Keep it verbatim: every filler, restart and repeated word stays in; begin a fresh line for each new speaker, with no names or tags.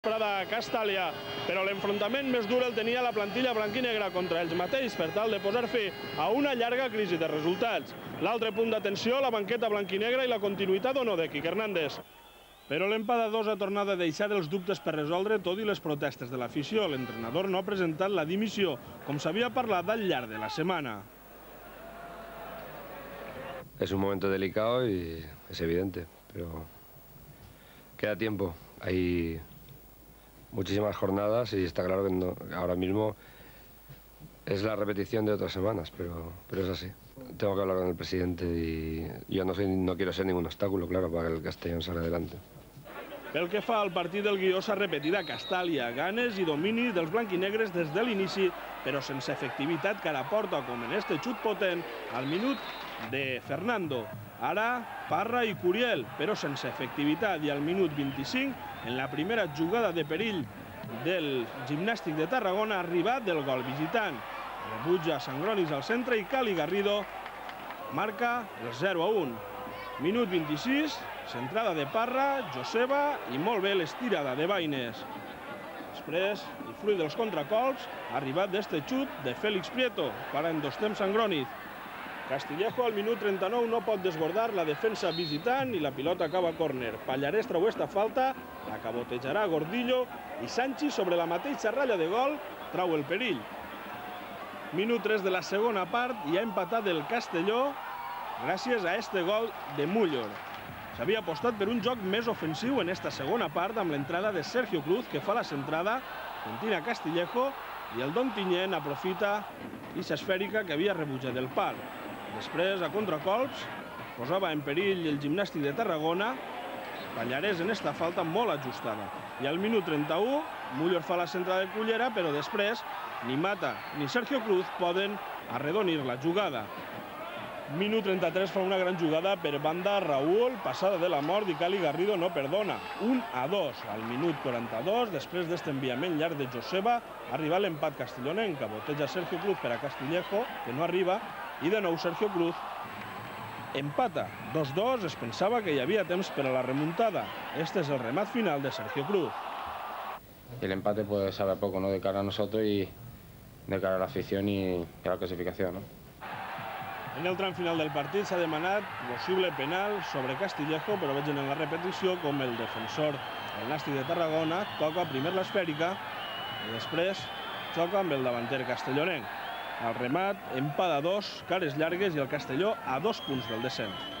Prada Castàlia, però l'enfrontament més dur el tenia la plantilla blanquinegra contra ells mateix per tal de posar fi a una llarga crisi de resultats. L'altre punt d'atenció, la banqueta blanquinegra i la continuïtat o no de Quique Hernández. Però l'empat a dos ha tornat a deixar els dubtes per resoldre tot i les protestes de l'afició. L'entrenador no ha presentat la dimissió, com s'havia parlat al llarg de la setmana.
Es un momento delicado y es evidente, pero queda tiempo. Hay muchísimas jornadas y está claro que no, ahora mismo es la repetición de otras semanas, pero, pero es así. Tengo que hablar con el presidente y yo no, soy, no quiero ser ningún obstáculo, claro, para que el Castellón salga adelante.
Pel que fa al partit del guió s'ha repetit a Castàlia, ganes i domini dels blanquinegres des de l'inici, però sense efectivitat cara a porta, com en este xut potent al minut de Fernando. Ara Parra i Curiel, però sense efectivitat, i al minut vint-i-cinc, en la primera jugada de perill del Gimnàstic de Tarragona, ha arribat del gol visitant. Rebutja Sangronis al centre i Cali Garrido marca el zero a un. Minut vint-i-sis, centrada de Parra, Joseba i molt bé l'estirada de Baines. Després, i fruit dels contracolps, ha arribat d'este xut de Félix Prieto, para en dos temps Sangroniz. Castillejo al minut trenta-nou no pot desbordar la defensa visitant i la pilota acaba a córner. Pallarès treu esta falta, la cabotejarà Gordillo i Sanchi sobre la mateixa ratlla de gol trau el perill. Minut tres de la segona part i ha empatat el Castelló gràcies a este gol de Múllor. S'havia apostat per un joc més ofensiu en esta segona part amb l'entrada de Sergio Cruz, que fa la centrada, pentina Castillejo i el Don Tinyent aprofita aquesta esfèrica que havia rebutjat del pal. Després, a contracolps, posava en perill el Gimnàstic de Tarragona, Pallarès en esta falta molt ajustada. I al minut trenta-u, Múllor fa la centrada de Cullera, però després ni Mata ni Sergio Cruz poden arredonir la jugada. Minut trenta-tres fa una gran jugada per banda Raúl, passada de la mort i Cali Garrido no perdona. un a dos. Al minut quaranta-dos, després d'este enviament llarg de Joseba, ha arribat l'empat castellonenc, que boteja Sergio Cruz per a Castillejo, que no arriba, i de nou Sergio Cruz empata. dos dos, es pensava que hi havia temps per a la remuntada. Este és el remat final de Sergio Cruz.
El empate puede saber poco, ¿no?, de cara a nosotros y de cara a la afición y a la clasificación, ¿no?
En el tram final del partit s'ha demanat possible penal sobre Castillejo, però veig en la repetició com el defensor del Nàstic de Tarragona toca primer l'esfèrica i després xoca amb el davanter castellonenc. Al remat, empat a dos, cares llargues i el Castelló a dos punts del descens.